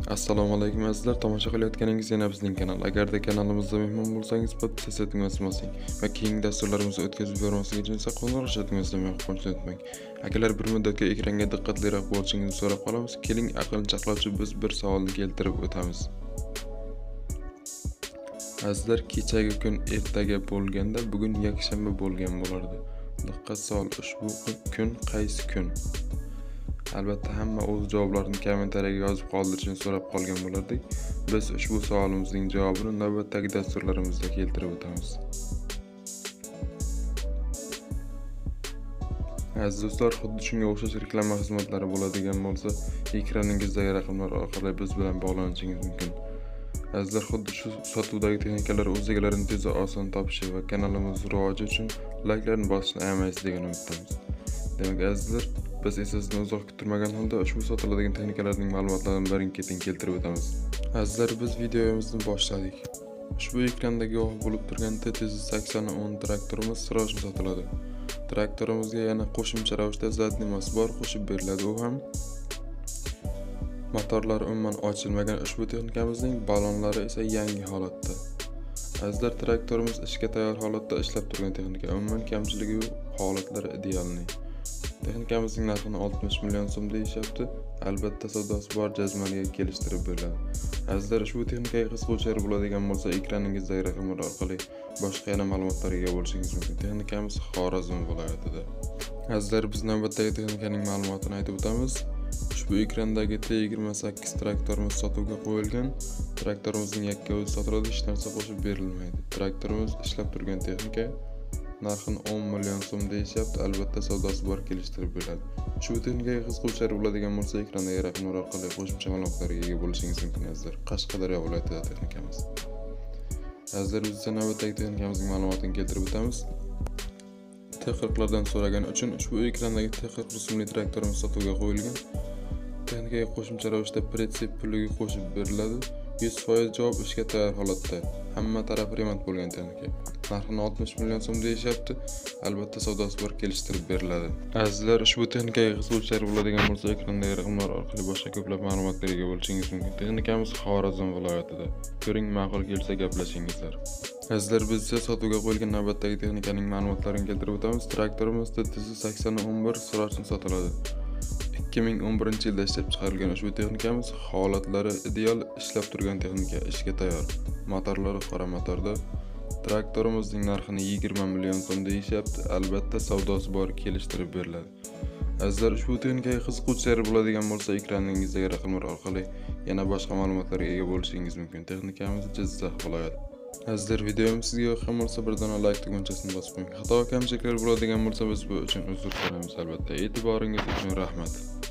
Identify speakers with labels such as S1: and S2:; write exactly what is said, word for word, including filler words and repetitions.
S1: Assalomu alaykum azizlar, tomosha qilayotganingiz yana bizning kanal. Agarda kanalimizda mehmon bo'lsangiz, podpis etishni unutmang va keyingi dasturlarimizni o'tkazib bermaslik uchun esa qo'ng'iroq qilishingizni unutmang. Agarlar bir muddatga ekranga diqqatliroq bo'lishingizni so'rab qolamiz, keling aql chaqlovchi biz bir savolni keltirib o'tamiz. Azizlar, kechagi kun ertaga bo'lganda, bugun yakshanba bo'lgan bo'lardi. Diqqat savol, ushbu kun qaysi kun? Albatta hamma o'z javoblarini kommentariyaga yozib qoldirishini so'rab qolgan bo'lardik. Biz ushbu savolimizning javobini navbatdagi dasturlarimizda keltirib o'tamiz. Aziz do'stlar, xuddi shunga o'xshash reklama xizmatlari bo'ladigan bo'lsa, ekraningizdagi raqamlar orqali biz bilan bog'lanishingiz mumkin. Azizlar, xuddi shu sotuvdagi texnikalar o'z egalarini tez va oson topishi va kanalimiz rivoji uchun layklarni bosishni ayamaysiz degan umiddamiz. Demak azizlar, biz esa sizni uzoq kuttirmagan holda ushbu sotiladigan texnikalarning ma'lumotlarini birin-ketin keltirib o'tamiz. Azizlar, biz videomizni boshladik. Ushbu ekranda guvoh bo'lib turgan T T sakson o'n traktorimiz sirojli sotiladi. Traktorimizga yana qo'shimcha ravishda zadniy mos bor qo'shib beriladi. U ham motorlari umuman ochilmagan ushbu texnikamizning balonlari esa yangi holatda. Azizlar, traktorimiz ishga tayyor holatda ishlab turgan texnika. Umuman kamchiligi yo'q, holatlari idealniy. Texnikamizning narxini oltmish million so'm deyishyapti. Albatta savdosi bor jazmaniga kelishtirib beriladi. Azizlar, ushbu texnikaga qiziquvchilar bo'ladigan bo'lsa, ekraningizdagi raqamlar orqali boshqa yana ma'lumotlarga ega bo'lishingiz mumkin. Texnikamiz Xorazm viloyatida. Azizlar, biz navbatdagi texnikaning ma'lumotini aytib o'tamiz. Ushbu ekrandagi T yigirma sakkiz traktorimiz sotuvga qo'yilgan. Traktorimizning yakka o'zi sotiladi, hech narsa qo'shib berilmaydi. Traktorimiz ishlab turgan texnika. Narxini o'n million so'm deyishyapti. Albatta savdosi bor kelishtirib beriladi. Ushbu texnikaga qiziquvchilar bo'ladigan bo'lsa, ekrandagi raqamlar orqali qo'shimcha ma'lumotlarga ega bo'lishingiz mumkin azizlar. Qashqadaryo viloyatida texnikamiz. Azizlar, biz navbatdagi texnikamizning ma'lumotini keltirib o'tamiz. T qirqlardan so'ragan uchun ushbu ekrandagi T qirq rusumli traktorimiz sotuvga qo'yilgan. Texnikaga qo'shimcha ravishda pritsep puliga qo'shib beriladi. yuz foiz javob ishga tayyor holatda. Hamma taraf remont bo'lgan texnika. Narxini oltmish million so'm deyishyapti. Albatta savdosi bor kelishtirib beriladi. Azizlar, ushbu texnikaga qiziquvchilar bo'ladigan bo'lsa, ekrandagi raqamlar orqali boshqa ko'plab ma'lumotlarga ega bo'lishingiz mumkin. Texnikamiz Xorazm viloyatida. Ko'ring, ma'qul kelsa gaplashingizlar. Azizlar, biz esa sotuvga qo'yilgan navbatdagi texnikaning ma'lumotlarini keltirib o'tamiz. Traktorimiz T T sakson o'n bir sirojli sotiladi. ikki ming o'n birinchi yilda ishlab chiqarilgan ushbu texnikamiz holatlari ideal, ishlab turgan texnika, ishga tayyor. Motorlari qora motorda. Traktorimizning narxini yigirma million so'm deyishyapti. Albatta savdosi bor kelishtirib beriladi. Azizlar, ushbu texnikaga qiziquvchilar bo'ladigan bo'lsa, ekraningizdagi raqamlar orqali yana boshqa ma'lumotlarga ega bo'lishingiz mumkin. Texnikamiz Jizzax viloyati. Azizlar, videomiz sizga yoqqan bo'lsa, bir dona like tugmachasini bosib qo'ying. Xato kamchiliklar bo'ladigan bo'lsa, biz bu uchun uzr so'raymiz albatta. E'tiboringiz uchun rahmat.